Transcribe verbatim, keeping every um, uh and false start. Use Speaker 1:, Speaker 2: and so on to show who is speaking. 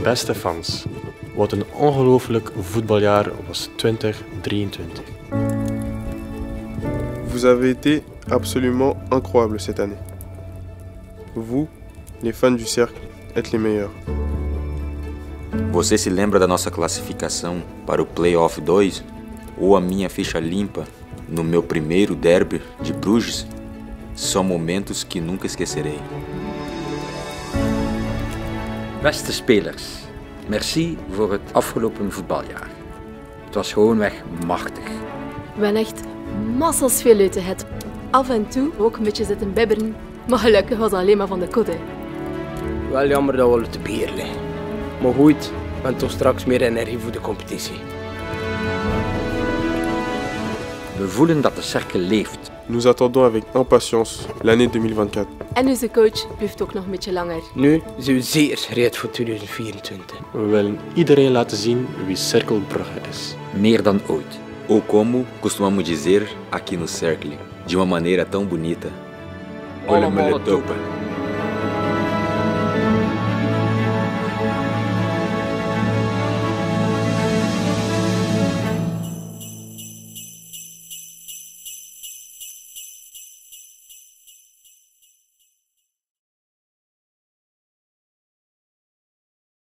Speaker 1: Beste fans, wat een ongelooflijk voetbaljaar was twintig drieëntwintig.
Speaker 2: Vous avez été absolument incroyable cette année. Vous, les fans du Cercle, êtes les meilleurs.
Speaker 3: Você se lembra da nossa classificação para o Playoff dois? Ou a minha ficha limpa no meu primeiro derby de Bruges? São momentos que nunca esquecerei.
Speaker 4: Beste spelers, merci voor het afgelopen voetbaljaar. Het was gewoonweg machtig.
Speaker 5: We hebben echt massas veel uit gehad. Af en toe ook een beetje zitten bibberen, maar gelukkig was het alleen maar van de kudde.
Speaker 6: Wel jammer dat we te bier liggen. Maar goed, we hebben toch straks meer energie voor de competitie.
Speaker 4: We voelen dat de cirkel leeft.
Speaker 2: Nous attendons avec impatience l'année deux mille vingt-quatre.
Speaker 5: En onze coach blijft ook nog een beetje langer.
Speaker 6: Nu zijn we zeer gereed voor tweeduizend vierentwintig.
Speaker 1: We willen iedereen laten zien wie Cercle Brugge is.
Speaker 4: Meer dan ooit.
Speaker 3: Ou como costumamos dizer aqui no Cercle, de uma maneira tão bonita. Olha,
Speaker 4: Allemaal
Speaker 3: meu
Speaker 4: het
Speaker 3: topa.
Speaker 4: open.